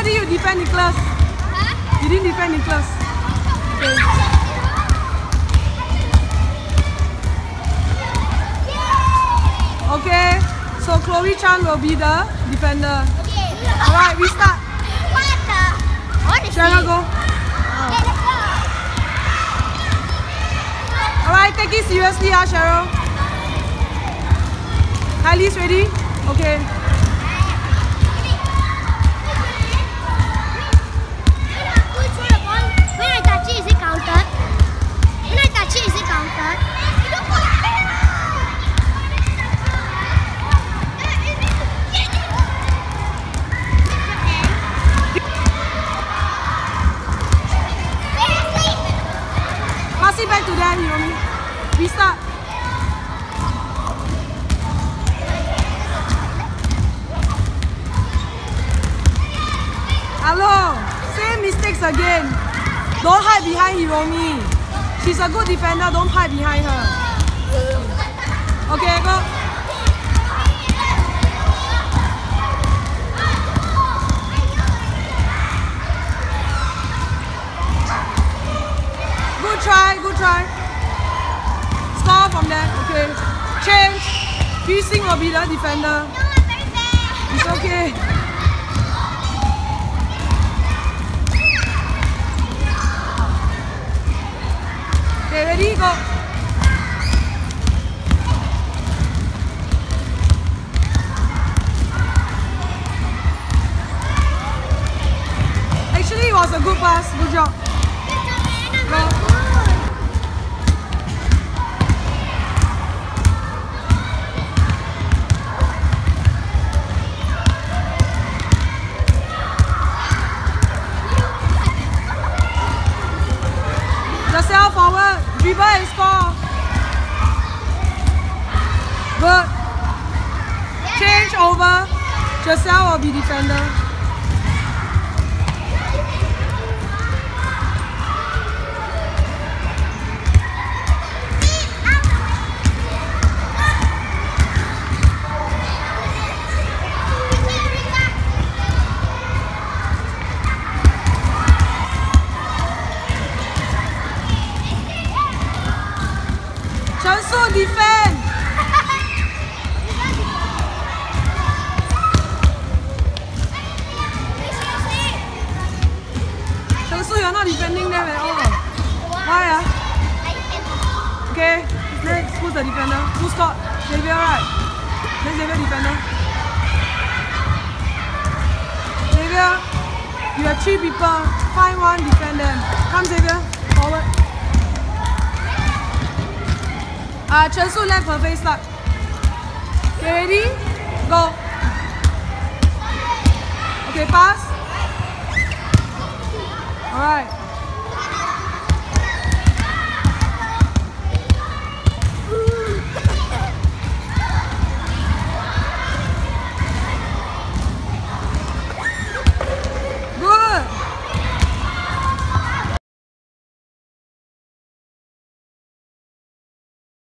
did you defend Nicholas? Huh? You didn't defend Nicholas. Okay. Okay. So Chloe Chan will be the defender. Okay. Alright, we start. Cheryl, go. Alright, take it seriously, Cheryl. Kylie's ready? Okay. When I touch it, is it counted? When I touch it, is it counted? Pass it back to them, Hiromi. Restart. Hello. Same mistakes again. Don't hide behind Hiromi. She's a good defender. Don't hide behind her. Okay, go. Good try, good try. Score from there. Okay. Change. Yu Xing will be the defender. It's okay. Okay, ready? Go. Actually, it was a good pass. Good job. Go. Giselle forward, dribble and score. Good. Change over. Giselle will be defender. Chen Su defend. Chen Su, you're not defending them at all. Why? Okay, next, who's the defender? Who scored? Xavier, right? Next Xavier defender. Xavier, you have 3 people. Find one, defend them. Come Xavier, forward. Chen Su left her face start. Okay, ready? Go. Okay, pass. Alright.